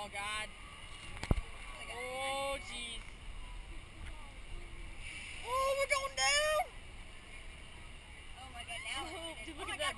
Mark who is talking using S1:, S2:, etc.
S1: God. Oh, jeez. Oh, we're going down.
S2: Oh my God, now.
S1: Dude, look at that.